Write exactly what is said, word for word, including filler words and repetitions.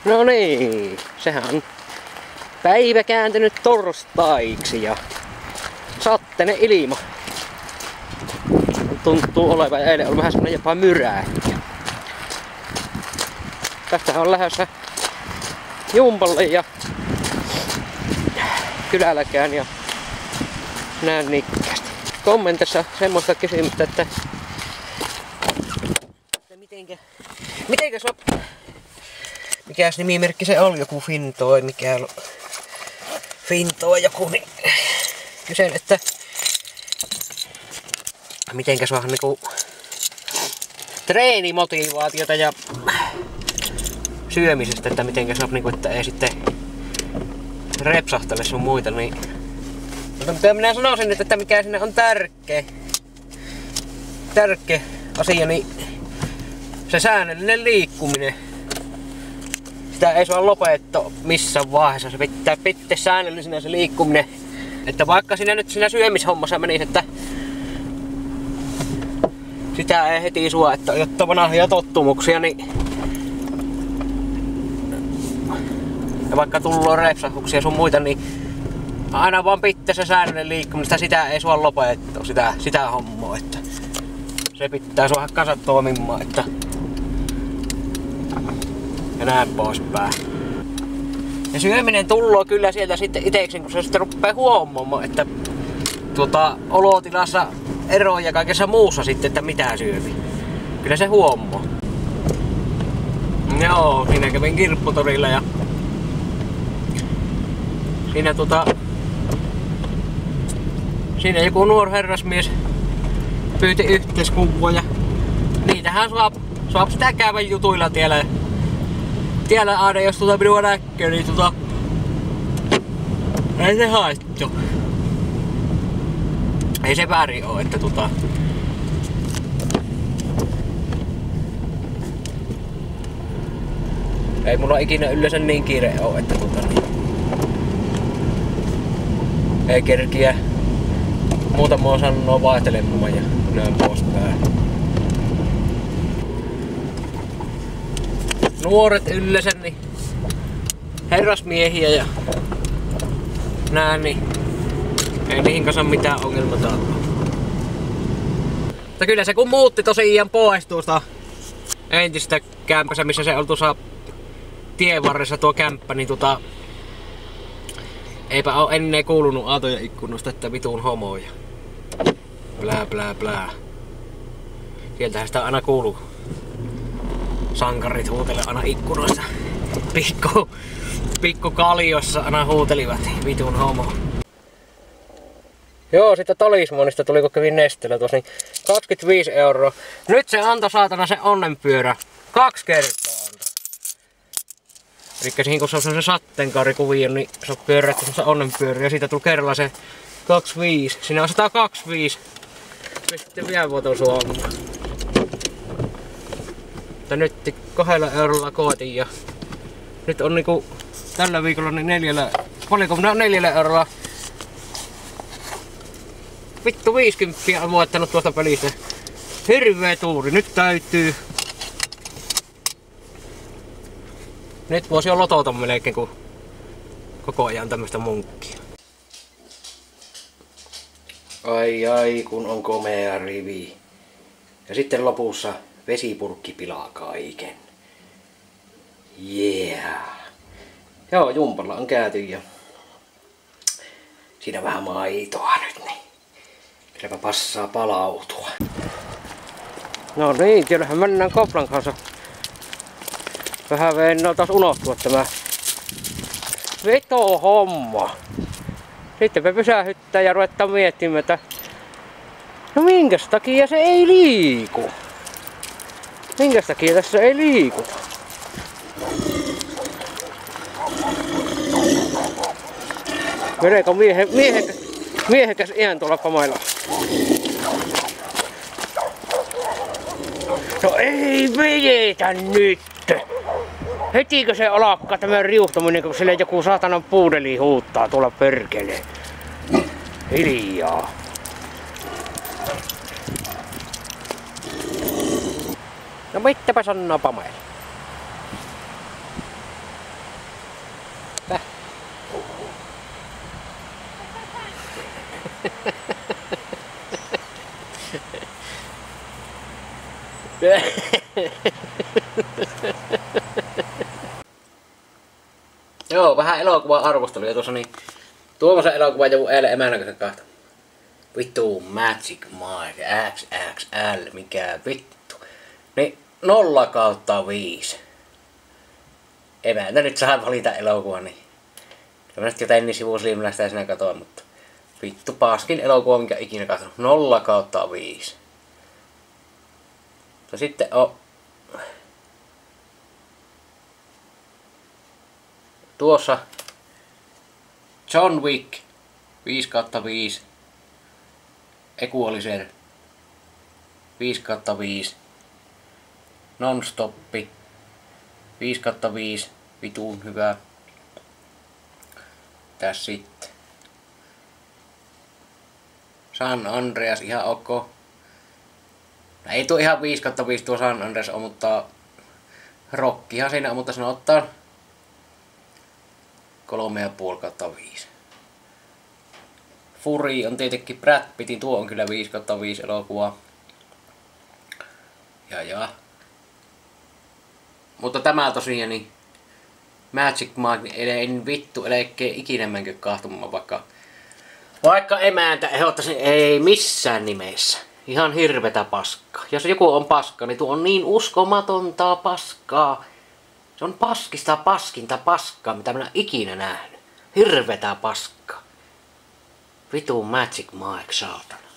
No niin, sehän on päivä kääntynyt torstaiksi ja sateinen ilma. Tuntuu olevan ja eilen oli vähän semmonen jopa myräkkä. Tästä on lähdössä Jumpalle ja kylälläkään ja näin nikkäästi. Kommentissa semmoista kysymystä, että, että mitenkä, mitenkä sä, mikäs nimimerkki se oli, joku Fintoi, mikä Fintoi joku, niin kysyn, että mitenkä saa niinku treenimotivaatiota ja syömisestä, että mitenkä saa niinku, että ei sitten repsahtele sun muita, niin mutta mitä minä sanoisin, että mikä sinne on tärkeä tärkeä asia, niin se säännöllinen liikkuminen. Sitä ei saa lopettaa missään vaiheessa, se pitää pitää säännöllisenä se liikkuminen. Että vaikka siinä nyt siinä syömishommassa menisi, että sitä ei heti sua, että jotta vanhoja tottumuksia, niin ja vaikka tullut repsahuksia sun muita, niin aina vaan pitää se säännöllinen liikkuminen, sitä ei sua lopettaa, sitä, sitä hommaa, että se pitää sua kanssa toimimaan, että ja näin poispäin. Ja syöminen tulloo kyllä sieltä sitten itekseen, kun se sitten ruppee huomaamaan, että tuota, olotilassa eroja kaikessa muussa sitten, että mitä syömi. Kyllä se huomaa. Joo, siinä kävin kirpputorilla ja siinä tota siinä joku nuori herrasmies pyyti yhteiskuvaa ja niitähän saa, saa sitä käydä jutuilla tiellä. Tiellä aina jos tuota minua näkee, niin tota ei se haittu. Ei se väärin oo, että tota ei mulla ikinä yleensä niin kiire oo, että tota niin ei kerkiä muutamaa sanoa vaihtelemaan ja näin poispäin. Nuoret yleensä niin herrasmiehiä ja nää niin ei niihin kanssa mitään ongelmaa ole. Mutta kyllä se kun muutti tosiaan pois tuosta entistä kämpässä, missä se oli tuossa tien varressa tuo kämppä, niin tota eipä oo ennen kuulunut aatoja ikkunoista, että vitun homoja. Blää blää blää. Sieltähän sitä aina kuuluu. Sankarit huutele aina ikkunoissa. Pikku, pikku kaljossa aina huutelivat vitun homo. Joo, sitten talismonista tuli kun kävin Nesteellä tuossa, niin kaksikymmentäviisi euroa. Nyt se antoi saatana se onnenpyörä. Kaksi kertaa antoi. Elikkä siihen kun se on se sateenkaarikuvio, niin se on pyörätty semmoista onnenpyörä ja siitä tuli kerralla se kaksikymmentäviisi. Siinä on sata kaksikymmentäviisi. Sitten vielä vuoton suomaa. Mutta nyt kahdella eurolla koetin ja nyt on niinku tällä viikolla niin neljällä, paljonko minä on neljällä eurolla vittu viisikymmentä on voittanut tuosta pelistä. Hirveä tuuri, nyt täytyy. Nyt voisi jo lotota melkein kun koko ajan tämmöstä munkkia. Ai ai kun on komea rivi. Ja sitten lopussa vesipurkki pilaa kaiken. Yeah. Joo, Jumpalla on käyty ja siinä vähän maitoa nyt niin. Kylläpä passaa palautua. No niin, kyllähän mennään Koplan kanssa. Vähän veinaa taas unohtua tämä veto-homma. Sitten me pysähyttää ja ruvetaan miettimään, että no minkäs takia se ei liiku? Minkäs takia tässä ei liikuta? Meneekö miehe, miehekäs, miehekäs iän tuolla pamailla? No ei vedetä nyt! Hetikö se alkaa tämä riuhtuminen, kun sille joku saatanan puudeli huuttaa tuolla perkeleen? Hiljaa. No mitäpä sanoo pamailla? Joo, vähän elokuvan arvostelua tuossa niin. Tuommoisen elokuvan joku eilen emännän kanssa kahta. Vittu Magic Mike X X L, mikä vittu. Niin nolla kautta viisi. Emäntä nyt saa valita elokuvan, niin. Mä nyt jo tennin sivusilmillä sitä sinä katoin, mutta vittu paskin elokuva, minkä ikinä katsonut. Nolla kautta viisi. Ja sitten on tuossa John Wick viisi kautta viisi. Equalizer viisi kautta viisi. Non-stoppi viisi kautta viisi. Vituun hyvä. Tässä sitten San Andreas ihan ok. No, ei tuo ihan viisi kautta viisi tuo San Andreas on, mutta rokkihan siinä on, mutta sanotaan kolme ja puoli kautta viisi. Fury on tietenkin Brad Pittin, tuo on kyllä viisi kautta viisi elokuva. Ja ja. Mutta tämä tosiaan niin Magic Mike, ei vittu, elekkee ikinä menkö kahtumaan, vaikka vaikka emäntä ehdottaisin, ei missään nimessä. Ihan hirvetä paskaa. Jos joku on paska, niin tuo on niin uskomatonta paskaa. Se on paskista paskinta paskaa, mitä minä ikinä nähnyt. Hirvetä paskaa. Vitu Magic Mike, saatana.